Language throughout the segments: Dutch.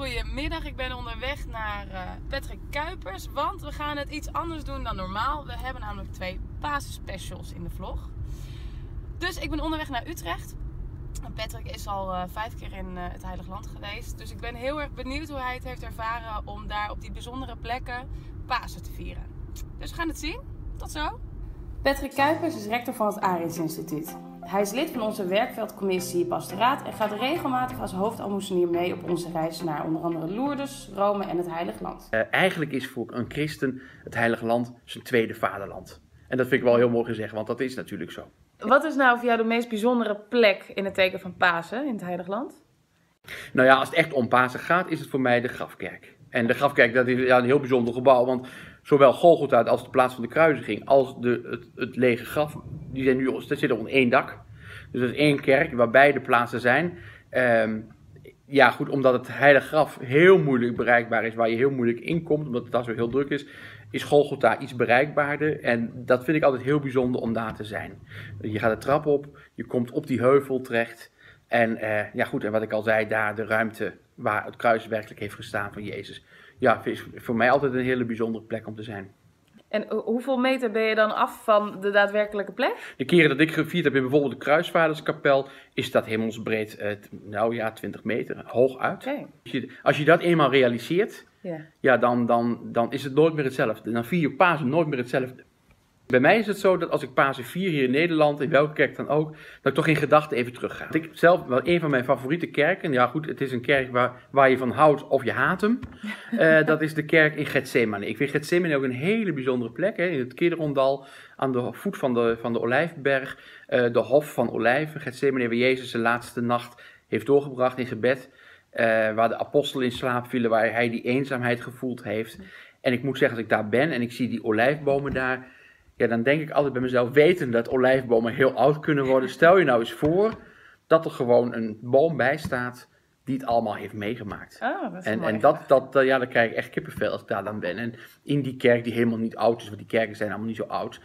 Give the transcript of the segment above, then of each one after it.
Goedemiddag, ik ben onderweg naar Patrick Kuipers, want we gaan het iets anders doen dan normaal. We hebben namelijk 2 Pasen-specials in de vlog. Dus ik ben onderweg naar Utrecht. Patrick is al 5 keer in het Heilige Land geweest. Dus ik ben heel erg benieuwd hoe hij het heeft ervaren om daar op die bijzondere plekken Pasen te vieren. Dus we gaan het zien. Tot zo! Patrick Kuipers is rector van het Ariërs Instituut. Hij is lid van onze werkveldcommissie Pastoraat en gaat regelmatig als hoofdalmoezenier mee op onze reis naar onder andere Lourdes, Rome en het Heilige Land. Eigenlijk is voor een christen het Heilige Land zijn tweede vaderland. En dat vind ik wel heel mooi gezegd, want dat is natuurlijk zo. Wat is nou voor jou de meest bijzondere plek in het teken van Pasen in het Heilige Land? Nou ja, als het echt om Pasen gaat, is het voor mij de grafkerk. En de grafkerk, dat is een heel bijzonder gebouw, want zowel Golgotha als de plaats van de kruisiging als het lege graf, die zijn nu, dat zitten onder één dak. Dus dat is één kerk waar beide plaatsen zijn. Ja goed, omdat het heilige graf heel moeilijk bereikbaar is, waar je heel moeilijk inkomt, omdat het daar zo heel druk is Golgotha iets bereikbaarder. En dat vind ik altijd heel bijzonder om daar te zijn. Je gaat de trap op, je komt op die heuvel terecht. En ja goed, en wat ik al zei, daar de ruimte waar het kruis werkelijk heeft gestaan van Jezus. Ja, is voor mij altijd een hele bijzondere plek om te zijn. En hoeveel meter ben je dan af van de daadwerkelijke plek? De keren dat ik gevierd heb in bijvoorbeeld de Kruisvaarderskapel, is dat hemelsbreed, nou ja, 20 meter, hooguit. Okay. Als je dat eenmaal realiseert, ja, dan is het nooit meer hetzelfde. Dan vier je Pasen nooit meer hetzelfde. Bij mij is het zo dat als ik Pasen vier hier in Nederland, in welke kerk dan ook, dat ik toch in gedachten even terug ga. Ik zelf, wel een van mijn favoriete kerken, ja goed, het is een kerk waar je van houdt of je haat hem. Dat is de kerk in Getsemane. Ik vind Getsemane ook een hele bijzondere plek, hè, in het Kidrondal, aan de voet van de Olijfberg, de Hof van Olijven. Getsemane, waar Jezus zijn laatste nacht heeft doorgebracht in gebed, waar de apostelen in slaap vielen, waar hij die eenzaamheid gevoeld heeft. En ik moet zeggen, als ik daar ben en ik zie die olijfbomen daar, ja, dan denk ik altijd bij mezelf, weten dat olijfbomen heel oud kunnen worden. Stel je nou eens voor dat er gewoon een boom bij staat die het allemaal heeft meegemaakt. Oh, dat is en ja, dan krijg ik echt kippenvel als ik daar dan ben. En in die kerk die helemaal niet oud is, want die kerken zijn allemaal niet zo oud.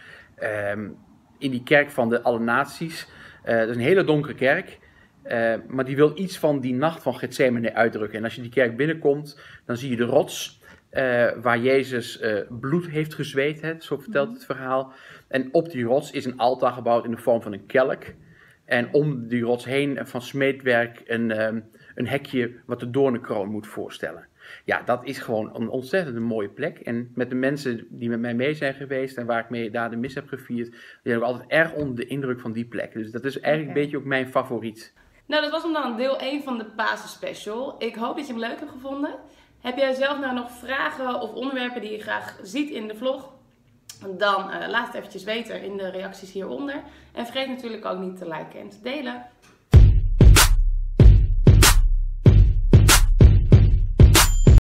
In die kerk van de Alle Naties, dat is een hele donkere kerk. Maar die wil iets van die nacht van Getsemane uitdrukken. En als je die kerk binnenkomt, dan zie je de rots. Waar Jezus bloed heeft gezweet, hè, zo vertelt het verhaal. En op die rots is een altaar gebouwd in de vorm van een kelk. En om die rots heen van smeedwerk een hekje wat de doornenkroon moet voorstellen. Ja, dat is gewoon een ontzettend mooie plek. En met de mensen die met mij mee zijn geweest en waar ik mee daar de mis heb gevierd, die zijn ook altijd erg onder de indruk van die plek. Dus dat is eigenlijk een beetje ook mijn favoriet. Nou, dat was hem dan deel 1 van de Pasen Special. Ik hoop dat je hem leuk hebt gevonden. Heb jij zelf nou nog vragen of onderwerpen die je graag ziet in de vlog? Dan laat het eventjes weten in de reacties hieronder. En vergeet natuurlijk ook niet te liken en te delen.